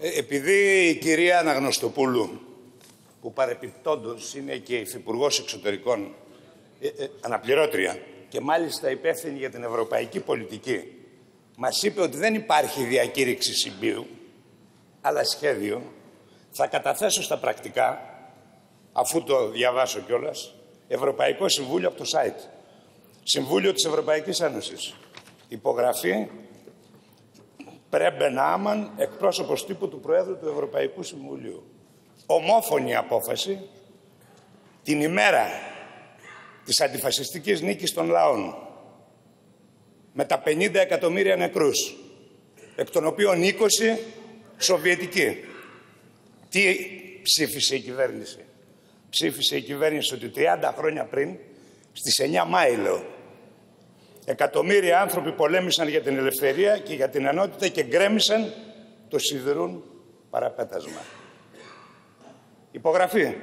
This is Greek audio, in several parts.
Επειδή η κυρία Αναγνωστοπούλου, που παρεπιπτόντως είναι και υφυπουργός εξωτερικών, αναπληρώτρια και μάλιστα υπεύθυνη για την ευρωπαϊκή πολιτική, μας είπε ότι δεν υπάρχει διακήρυξη συμπίου, αλλά σχέδιο, θα καταθέσω στα πρακτικά, αφού το διαβάσω κιόλας, Ευρωπαϊκό Συμβούλιο από το site. Συμβούλιο της Ευρωπαϊκής Ένωσης. Υπογραφή Πρέμπεν Άμαν, εκπρόσωπος τύπου του Προέδρου του Ευρωπαϊκού Συμβουλίου. Ομόφωνη απόφαση την ημέρα της αντιφασιστικής νίκης των λαών, με τα 50 εκατομμύρια νεκρούς, εκ των οποίων 20 Σοβιετικοί. Τι ψήφισε η κυβέρνηση? Ψήφισε η κυβέρνηση ότι 30 χρόνια πριν, στις 9 Μάη, λέω, εκατομμύρια άνθρωποι πολέμησαν για την ελευθερία και για την ενότητα και γκρέμισαν το σιδηρούν παραπέτασμα. Υπογραφή.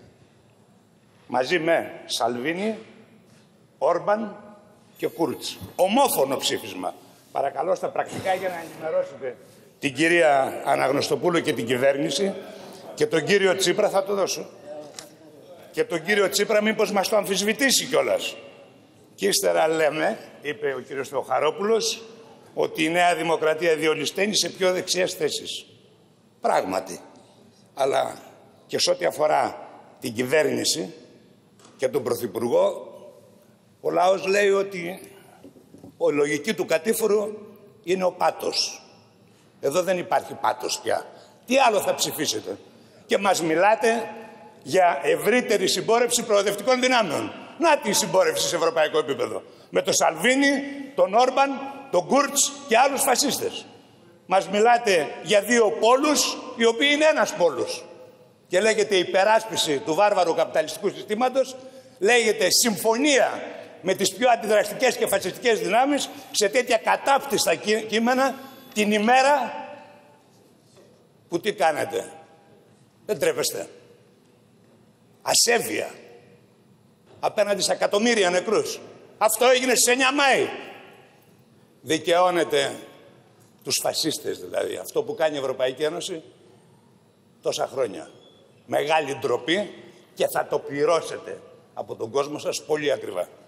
Μαζί με Σαλβίνι, Όρμπαν και Κούρτς. Ομόφωνο ψήφισμα. Παρακαλώ στα πρακτικά για να ενημερώσετε την κυρία Αναγνωστοπούλου και την κυβέρνηση, και τον κύριο Τσίπρα θα το δώσω. Και τον κύριο Τσίπρα μήπως μας το αμφισβητήσει κιόλας. Και ύστερα λέμε, είπε ο κύριος Θεοχαρόπουλος, ότι η Νέα Δημοκρατία διολυσταίνει σε πιο δεξιές θέσεις. Πράγματι. Αλλά και σε ό,τι αφορά την κυβέρνηση και τον Πρωθυπουργό, ο λαός λέει ότι η λογική του κατήφορου είναι ο πάτος. Εδώ δεν υπάρχει πάτος πια. Τι άλλο θα ψηφίσετε? Και μας μιλάτε για ευρύτερη συμπόρευση προοδευτικών δυνάμεων. Να τη συμπόρευση σε ευρωπαϊκό επίπεδο. Με τον Σαλβίνι, τον Όρμπαν, τον Κούρτς και άλλους φασίστες. Μας μιλάτε για δύο πόλους, οι οποίοι είναι ένας πόλος. Και λέγεται υπεράσπιση του βάρβαρου καπιταλιστικού συστήματος, λέγεται συμφωνία με τις πιο αντιδραστικές και φασιστικές δυνάμεις, σε τέτοια κατάπτυστα κείμενα, την ημέρα που τι κάνετε? Δεν τρέπεστε? Ασέβεια απέναντι σε εκατομμύρια νεκρούς. Αυτό έγινε στις 9 Μάη. Δικαιώνεται τους φασίστες δηλαδή. Αυτό που κάνει η Ευρωπαϊκή Ένωση τόσα χρόνια. Μεγάλη ντροπή, και θα το πληρώσετε από τον κόσμο σας πολύ ακριβά.